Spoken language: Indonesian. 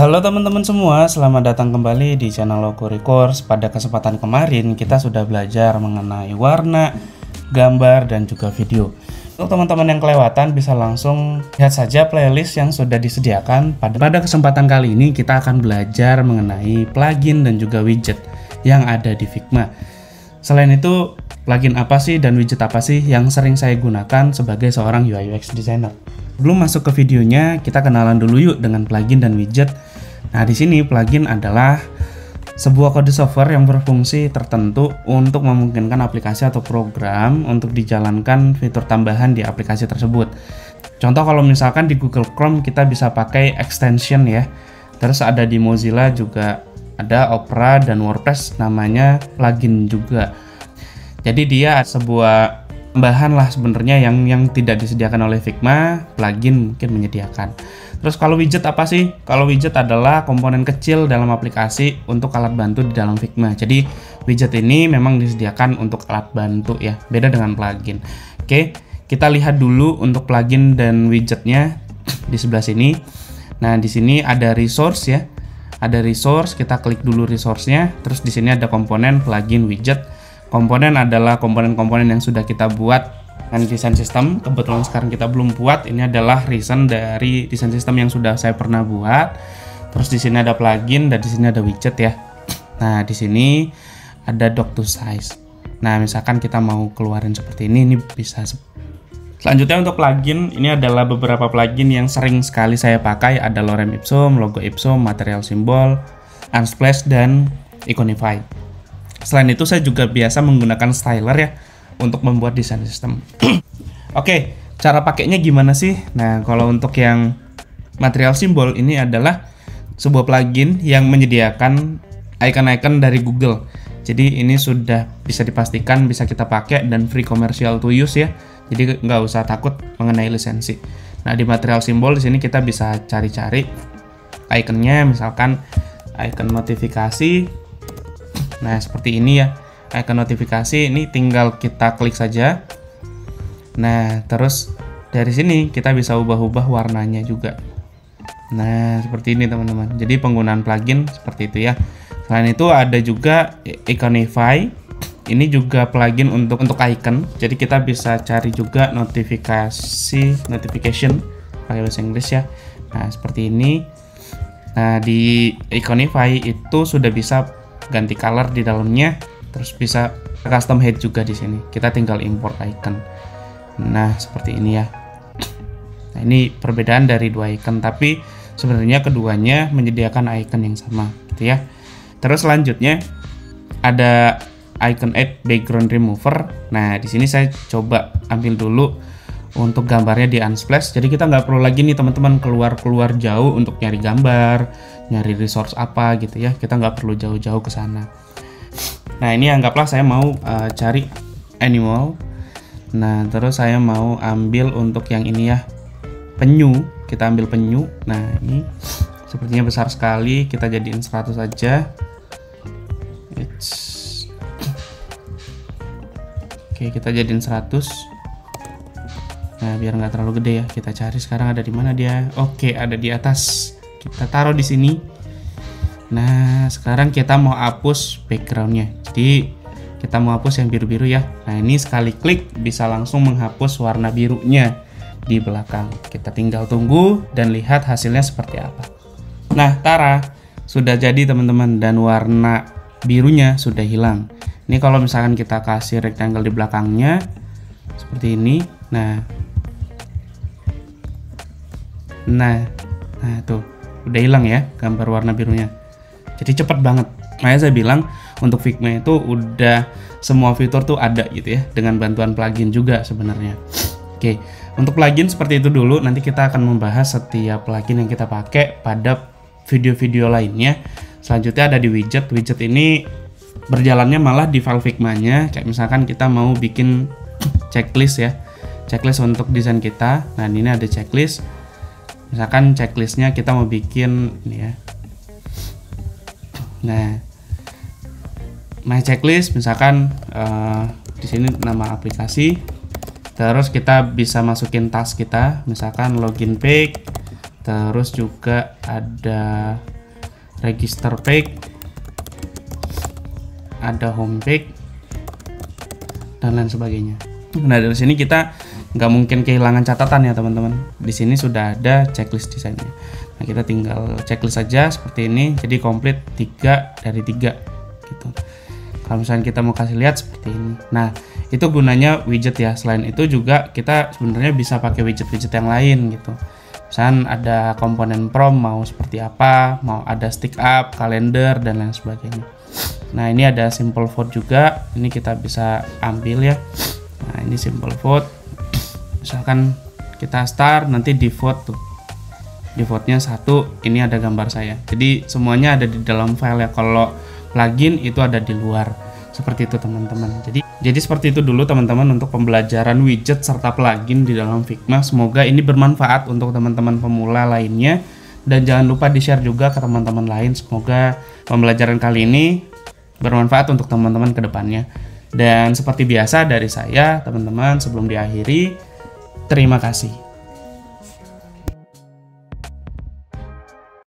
Halo teman-teman semua, selamat datang kembali di channel Logo Records. Pada kesempatan kemarin kita sudah belajar mengenai warna, gambar, dan juga video. Untuk teman-teman yang kelewatan bisa langsung lihat saja playlist yang sudah disediakan. Pada kesempatan kali ini kita akan belajar mengenai plugin dan juga widget yang ada di Figma. Selain itu, plugin apa sih dan widget apa sih yang sering saya gunakan sebagai seorang UI UX designer? Sebelum masuk ke videonya, kita kenalan dulu yuk dengan plugin dan widget. Nah, di sini plugin adalah sebuah kode software yang berfungsi tertentu untuk memungkinkan aplikasi atau program untuk dijalankan fitur tambahan di aplikasi tersebut. Contoh kalau misalkan di Google Chrome kita bisa pakai extension ya. Terus ada di Mozilla juga ada Opera dan WordPress namanya plugin juga. Jadi dia sebuah tambahan lah sebenarnya yang tidak disediakan oleh Figma, plugin mungkin menyediakan. Terus kalau widget apa sih? Kalau widget adalah komponen kecil dalam aplikasi untuk alat bantu di dalam Figma. Jadi widget ini memang disediakan untuk alat bantu ya, beda dengan plugin. Oke, kita lihat dulu untuk plugin dan widgetnya di sebelah sini. Nah, di sini ada resource ya. Ada resource, kita klik dulu resource-nya. Terus di sini ada komponen plugin widget. Komponen adalah komponen-komponen yang sudah kita buat dengan desain sistem. Kebetulan sekarang kita belum buat. Ini adalah reason dari desain sistem yang sudah saya pernah buat. Terus di sini ada plugin dan di sini ada widget ya. Nah, di sini ada dock to size. Nah, misalkan kita mau keluarin seperti ini bisa. Selanjutnya untuk plugin, ini adalah beberapa plugin yang sering sekali saya pakai. Ada Lorem Ipsum, Logo Ipsum, Material Symbol, Unsplash, dan Iconify. Selain itu saya juga biasa menggunakan styler ya untuk membuat desain sistem. Oke, cara pakainya gimana sih? Nah, kalau untuk yang Material Symbol ini adalah sebuah plugin yang menyediakan icon-icon dari Google. Jadi ini sudah bisa dipastikan bisa kita pakai dan free commercial to use ya. Jadi nggak usah takut mengenai lisensi. Nah, di Material Symbol di sini kita bisa cari-cari iconnya, misalkan icon notifikasi. Nah, seperti ini ya, icon notifikasi ini tinggal kita klik saja. Nah, terus dari sini kita bisa ubah-ubah warnanya juga. Nah, seperti ini teman-teman. Jadi penggunaan plugin seperti itu ya. Selain itu ada juga Iconify. Ini juga plugin untuk icon. Jadi kita bisa cari juga notification pakai bahasa Inggris ya. Nah, seperti ini. Nah, di Iconify itu sudah bisa ganti color di dalamnya, terus bisa custom head juga di sini. Kita tinggal import icon. Nah, seperti ini ya. Nah, ini perbedaan dari dua icon, tapi sebenarnya keduanya menyediakan icon yang sama, gitu ya. Terus selanjutnya ada icon add background remover. Nah, di sini saya coba ambil dulu untuk gambarnya di Unsplash. Jadi kita nggak perlu lagi nih teman-teman keluar jauh untuk nyari gambar, nyari resource apa gitu ya. Kita nggak perlu jauh-jauh ke sana. Nah, ini anggaplah saya mau cari animal. Nah, terus saya mau ambil untuk yang ini ya, penyu. Kita ambil penyu. Nah, ini sepertinya besar sekali. Kita jadiin 100 aja. Oke, kita jadiin 100. Nah, biar nggak terlalu gede ya, kita cari sekarang ada di mana dia. Oke, ada di atas. Kita taruh di sini. Nah, sekarang kita mau hapus backgroundnya. Jadi kita mau hapus yang biru-biru ya. Nah, ini sekali klik bisa langsung menghapus warna birunya di belakang. Kita tinggal tunggu dan lihat hasilnya seperti apa. Nah, tara, sudah jadi teman-teman, dan warna birunya sudah hilang. Ini kalau misalkan kita kasih rectangle di belakangnya seperti ini. Nah, tuh udah hilang ya gambar warna birunya. Jadi cepet banget. Makanya saya bilang untuk Figma itu udah semua fitur tuh ada gitu ya, dengan bantuan plugin juga sebenarnya. Oke, untuk plugin seperti itu dulu. Nanti kita akan membahas setiap plugin yang kita pakai pada video-video lainnya. Selanjutnya ada di widget. Widget ini berjalannya malah di file Figma-nya. Kayak misalkan kita mau bikin checklist ya, checklist untuk desain kita. Nah, ini ada checklist. Misalkan checklistnya kita mau bikin ini ya. Nah, my checklist misalkan di sini nama aplikasi. Terus kita bisa masukin task kita, misalkan login page. Terus juga ada register page, ada home page, dan lain sebagainya. Nah, dari sini kita nggak mungkin kehilangan catatan ya teman-teman. Di sini sudah ada checklist desainnya. Nah, kita tinggal checklist saja seperti ini. Jadi komplit 3 dari 3 gitu. Kalau misalnya kita mau kasih lihat seperti ini. Nah, itu gunanya widget ya. Selain itu juga kita sebenarnya bisa pakai widget-widget yang lain gitu. Misalnya ada komponen prom mau seperti apa, mau ada stick up, kalender, dan lain sebagainya. Nah, ini ada simple vote juga. Ini kita bisa ambil ya. Nah, ini simple vote. Misalkan kita start, nanti di vote tuh. Di vote-nya 1, ini ada gambar saya. Jadi semuanya ada di dalam file ya. Kalau plugin itu ada di luar. Seperti itu teman-teman. Jadi seperti itu dulu teman-teman untuk pembelajaran widget serta plugin di dalam Figma. Semoga ini bermanfaat untuk teman-teman pemula lainnya. Dan jangan lupa di-share juga ke teman-teman lain. Semoga pembelajaran kali ini bermanfaat untuk teman-teman ke depannya. Dan seperti biasa dari saya, teman-teman, sebelum diakhiri, terima kasih.